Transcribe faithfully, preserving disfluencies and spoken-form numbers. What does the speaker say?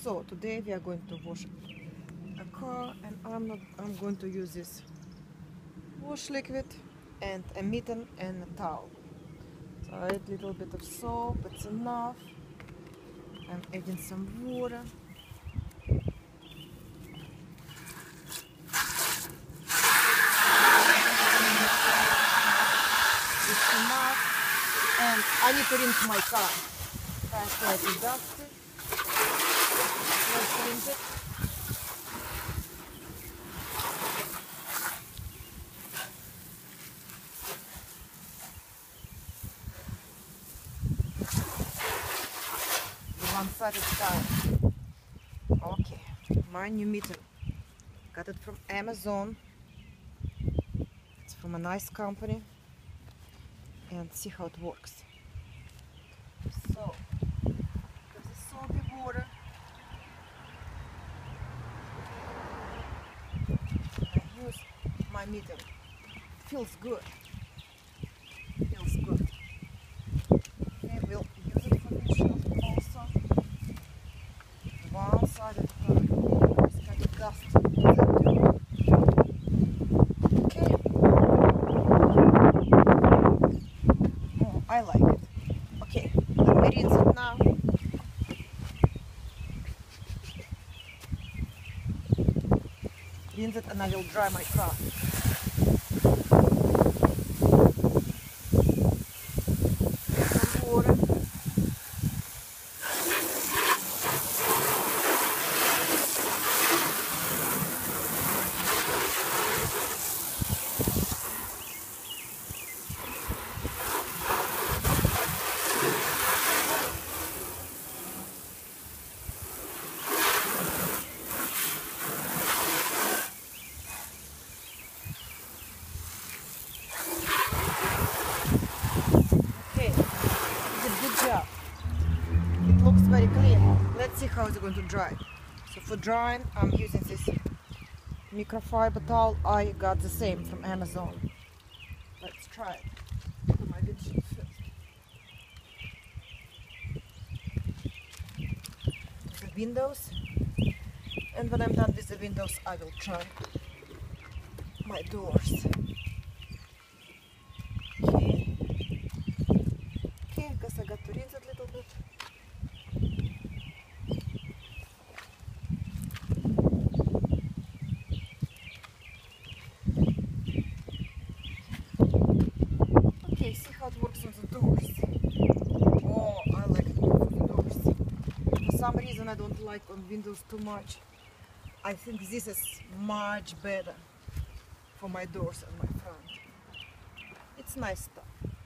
So today we are going to wash a car, and I'm not I'm going to use this wash liquid and a mitten and a towel. So I add a little bit of soap, it's enough. I'm adding some water. It's enough. And I need to rinse my car. It's slightly dusty. Let's rinse it. One side at a time. Okay, my new mitten. Got it from Amazon. It's from a nice company. And see how it works. So, there's the soapy water. I use my mitten. It feels good. Feels good. Okay, we'll use it for windshield also. One side at a time. It's kind of dust. Okay. Oh, I like it. Okay, let me rinse it now. Rinse it and I will dry my car. Some water. Job. It looks very clean. Let's see how it's going to dry. So for drying, I'm using this microfiber towel. I got the same from Amazon. Let's try it. Put my windshield first. The windows. And when I'm done with the windows, I will try my doors. Okay. Okay, I guess I got to rinse it a little bit. Okay, see how it works on the doors. Oh, I like it more for the doors. For some reason I don't like on windows too much. I think this is much better for my doors and my front. It's nice stuff.